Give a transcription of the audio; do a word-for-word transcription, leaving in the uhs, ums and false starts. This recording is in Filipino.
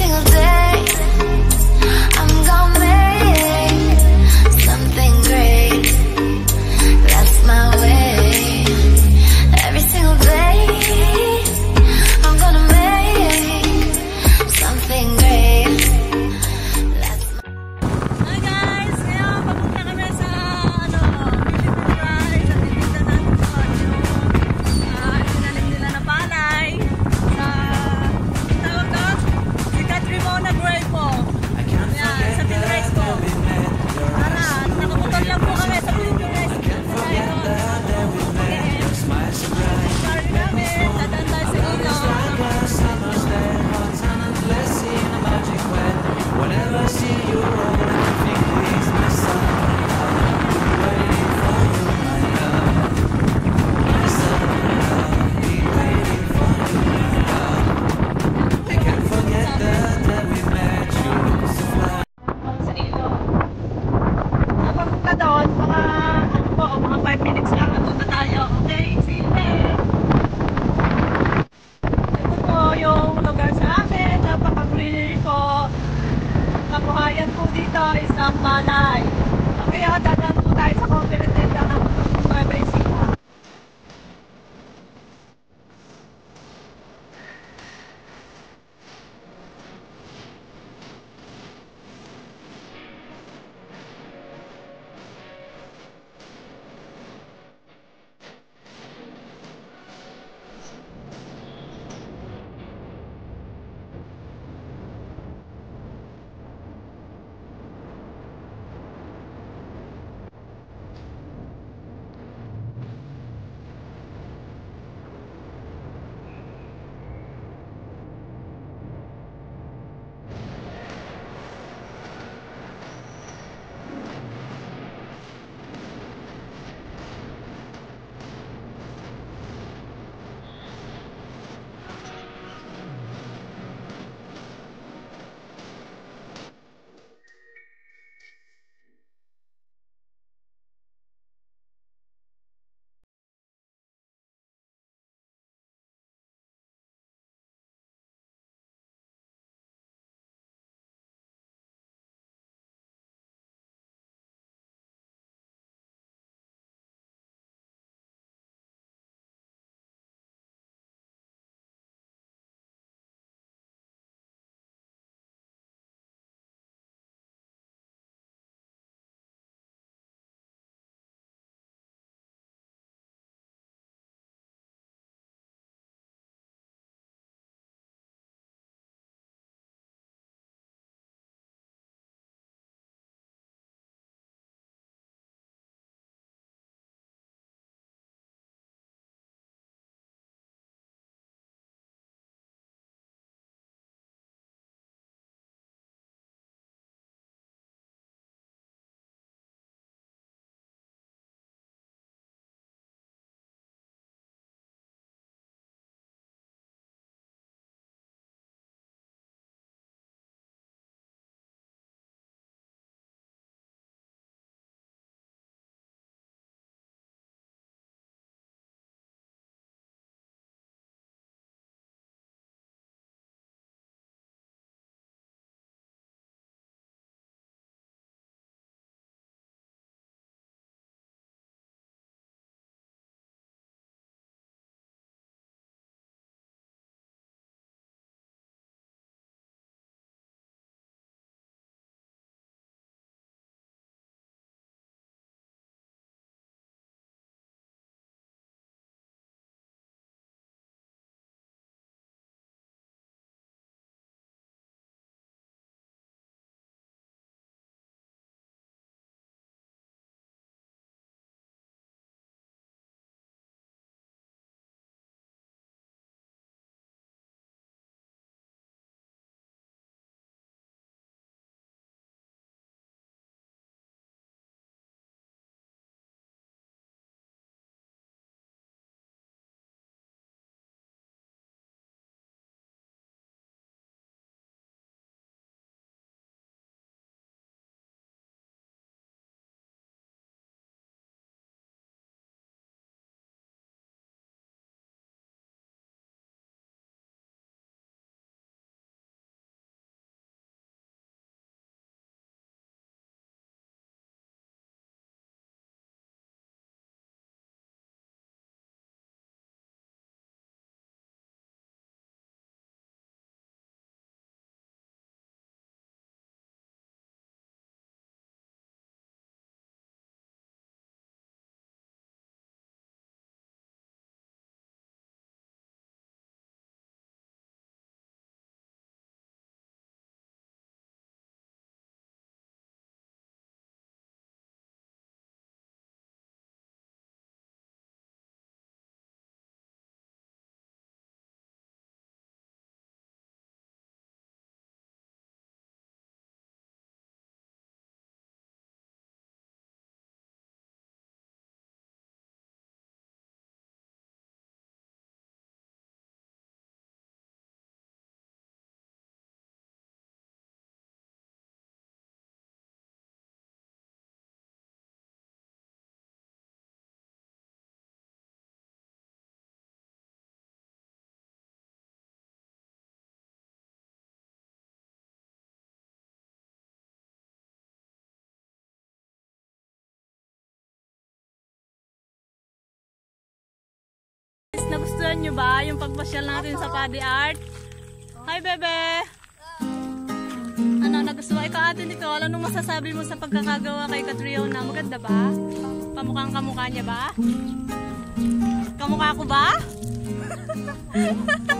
single day I'm gonna make something great. That's my way. Every single day I'm gonna make something great. That's my... Hi guys! Ngayon, papunta kami sa ano, Philippine rice. At titignan natin ito yung uh, tinanim nila na palay sa tawag to? Si Catriona Nagustuhan nyo ba yung pagpasyal natin sa Paddy Art? Hi, bebe! Ano, nagustuhan? Ikaw, Ate Nicole, anong masasabi mo sa pagkakagawa kay Catriona? Maganda ba? Pamukhang kamukha niya ba? Kamukha ko ba?